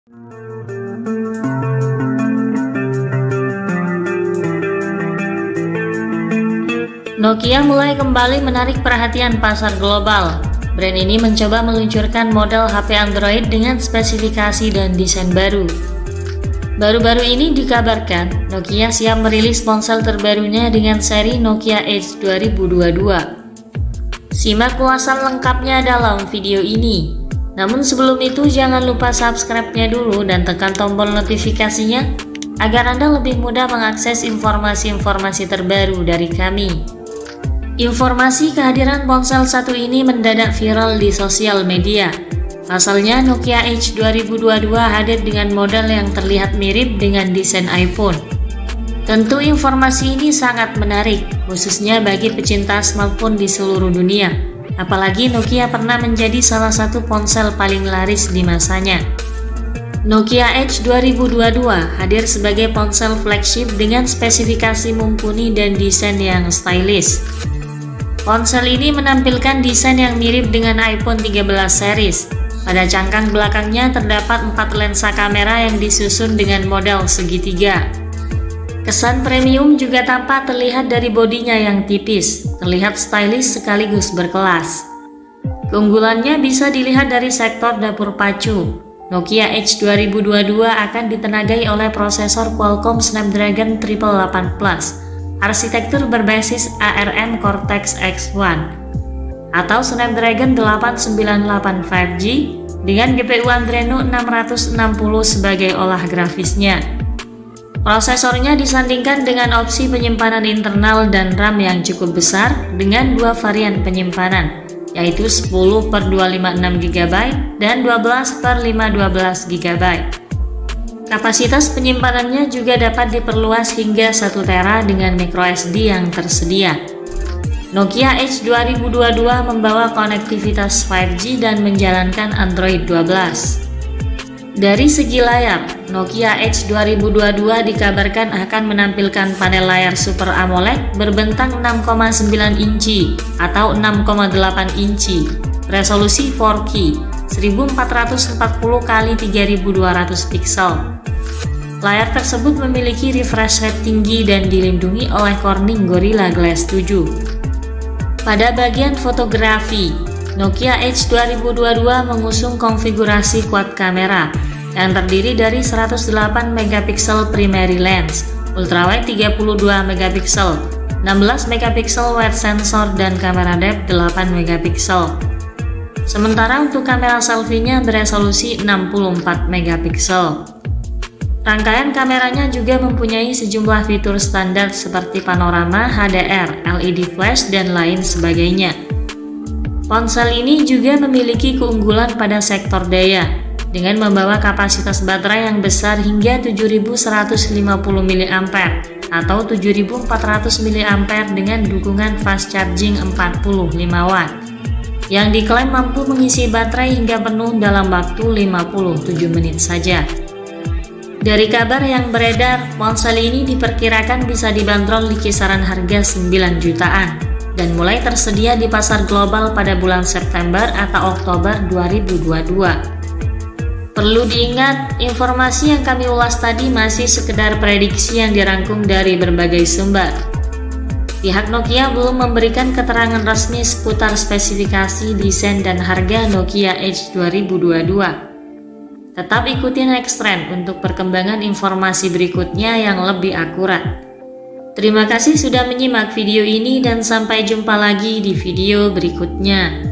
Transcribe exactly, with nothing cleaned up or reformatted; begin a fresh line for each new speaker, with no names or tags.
Nokia mulai kembali menarik perhatian pasar global. Brand ini mencoba meluncurkan model H P Android dengan spesifikasi dan desain baru. Baru-baru ini dikabarkan Nokia siap merilis ponsel terbarunya dengan seri Nokia Edge dua ribu dua puluh dua. Simak ulasan lengkapnya dalam video ini. Namun sebelum itu jangan lupa subscribe-nya dulu dan tekan tombol notifikasinya agar Anda lebih mudah mengakses informasi-informasi terbaru dari kami. Informasi kehadiran ponsel satu ini mendadak viral di sosial media. Pasalnya Nokia Edge dua ribu dua puluh dua hadir dengan model yang terlihat mirip dengan desain iPhone. Tentu informasi ini sangat menarik, khususnya bagi pecinta smartphone di seluruh dunia. Apalagi Nokia pernah menjadi salah satu ponsel paling laris di masanya. Nokia Edge dua ribu dua puluh dua hadir sebagai ponsel flagship dengan spesifikasi mumpuni dan desain yang stylish. Ponsel ini menampilkan desain yang mirip dengan iPhone tiga belas series. Pada cangkang belakangnya terdapat empat lensa kamera yang disusun dengan model segitiga. Kesan premium juga tampak terlihat dari bodinya yang tipis, terlihat stylish sekaligus berkelas. Keunggulannya bisa dilihat dari sektor dapur pacu. Nokia Edge dua ribu dua puluh dua akan ditenagai oleh prosesor Qualcomm Snapdragon delapan delapan plus. Arsitektur berbasis A R M Cortex X satu atau Snapdragon delapan sembilan delapan lima G dengan G P U Adreno enam ratus enam puluh sebagai olah grafisnya. Prosesornya disandingkan dengan opsi penyimpanan internal dan RAM yang cukup besar dengan dua varian penyimpanan, yaitu sepuluh per dua ratus lima puluh enam giga byte dan dua belas per lima ratus dua belas giga byte. Kapasitas penyimpanannya juga dapat diperluas hingga satu tera dengan microSD yang tersedia. Nokia Edge dua ribu dua puluh dua membawa konektivitas lima G dan menjalankan Android dua belas. Dari segi layar, Nokia Edge dua ribu dua puluh dua dikabarkan akan menampilkan panel layar Super AMOLED berbentang enam koma sembilan inci atau enam koma delapan inci, resolusi empat K seribu empat ratus empat puluh kali tiga ribu dua ratus piksel. Layar tersebut memiliki refresh rate tinggi dan dilindungi oleh Corning Gorilla Glass tujuh. Pada bagian fotografi, Nokia Edge dua ribu dua puluh dua mengusung konfigurasi quad kamera yang terdiri dari seratus delapan megapiksel primary lens, ultrawide tiga puluh dua megapiksel, enam belas megapiksel wide sensor dan kamera depth delapan megapiksel. Sementara untuk kamera selfie-nya beresolusi enam puluh empat megapiksel. Rangkaian kameranya juga mempunyai sejumlah fitur standar seperti panorama, H D R, L E D flash, dan lain sebagainya. Ponsel ini juga memiliki keunggulan pada sektor daya, dengan membawa kapasitas baterai yang besar hingga tujuh ribu seratus lima puluh miliampere atau tujuh ribu empat ratus miliampere dengan dukungan fast charging empat puluh lima watt, yang diklaim mampu mengisi baterai hingga penuh dalam waktu lima puluh tujuh menit saja. Dari kabar yang beredar, ponsel ini diperkirakan bisa dibanderol di kisaran harga sembilan jutaan dan mulai tersedia di pasar global pada bulan September atau Oktober dua ribu dua puluh dua. Perlu diingat, informasi yang kami ulas tadi masih sekedar prediksi yang dirangkum dari berbagai sumber. Pihak Nokia belum memberikan keterangan resmi seputar spesifikasi, desain, dan harga Nokia Edge dua ribu dua puluh dua. Tetap ikuti Nextrend untuk perkembangan informasi berikutnya yang lebih akurat. Terima kasih sudah menyimak video ini dan sampai jumpa lagi di video berikutnya.